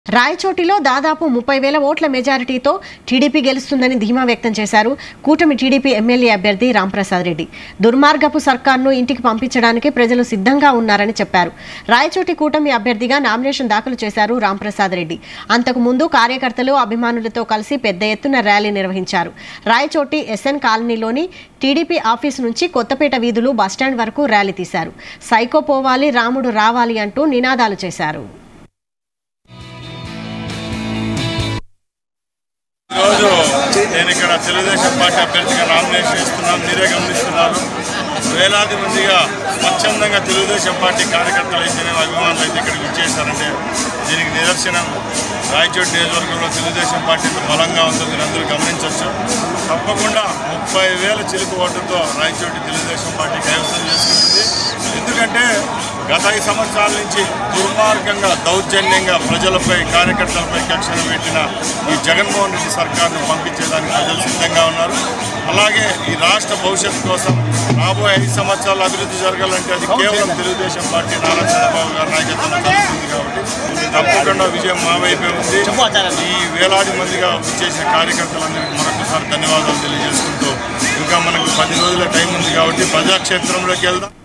రాయచోటిలో దాదాపు 30,000 ఓట్ల మెజారిటీతో టీడీపీ గెలుస్తుందని ధీమా వ్యక్తం చేశారు కూటమి టీడీపీ ఎమ్మెల్యే అభ్యర్థి రాంప్రసాద్ రెడ్డి. దుర్మార్గపు సర్కార్ను ఇంటికి పంపించడానికి ప్రజలు సిద్ధంగా ఉన్నారని చెప్పారు. రాయచోటి కూటమి అభ్యర్థిగా నామినేషన్ దాఖలు చేశారు రాంప్రసాద్ రెడ్డి. అంతకు ముందు కార్యకర్తలు అభిమానులతో కలిసి పెద్ద ఎత్తున ర్యాలీ నిర్వహించారు. రాయచోటి ఎస్ఎన్ కాలనీలోని టీడీపీ ఆఫీసు నుంచి కొత్తపేట వీధులు బస్టాండ్ వరకు ర్యాలీ తీశారు. సైకో పోవాలి, రాముడు రావాలి అంటూ నినాదాలు చేశారు. ఈరోజు నేను ఇక్కడ తెలుగుదేశం పార్టీ అభ్యర్థిగా నామినేషన్ ఇస్తున్నాను. మీరే గమనిస్తున్నారు. వేలాది మందిగా స్వచ్ఛందంగా తెలుగుదేశం పార్టీ కార్యకర్తలు అయితేనే అభిమానులు అయితే ఇక్కడికి ఇచ్చేశారంటే దీనికి నిదర్శనం రాయచోటి నియోజకవర్గంలో తెలుగుదేశం పార్టీ బలంగా ఉందో మీరు అందరూ గమనించవచ్చు. తప్పకుండా 30,000 చిలుకు ఓటుతో రాయచోటి తెలుగుదేశం పార్టీ కైవసం చేసుకుంటుంది. ఎందుకంటే గత 5 సంవత్సరాల నుంచి దుర్మార్గంగా దౌర్జన్యంగా ప్రజలపై కార్యకర్తలపై కక్షలు పెట్టిన ఈ జగన్మోహన్ రెడ్డి సర్కార్ను పంపించేదానికి ప్రజలు సిద్ధంగా ఉన్నారు. అలాగే ఈ రాష్ట్ర భవిష్యత్తు కోసం రాబోయే 5 సంవత్సరాల అభివృద్ధి జరగాలంటే అది కేవలం తెలుగుదేశం పార్టీ నారా చంద్రబాబు గారి నాయకత్వంలో జరుగుతుంది. కాబట్టి తప్పకుండా విజయం మా వైపే ఉంది. ఈ వేలాది మందిగా చేసిన కార్యకర్తలందరికీ మరొకసారి ధన్యవాదాలు తెలియజేసుకుంటూ ఇంకా మనకు 10 రోజుల టైం ఉంది కాబట్టి ప్రజాక్షేత్రంలోకి వెళ్దాం.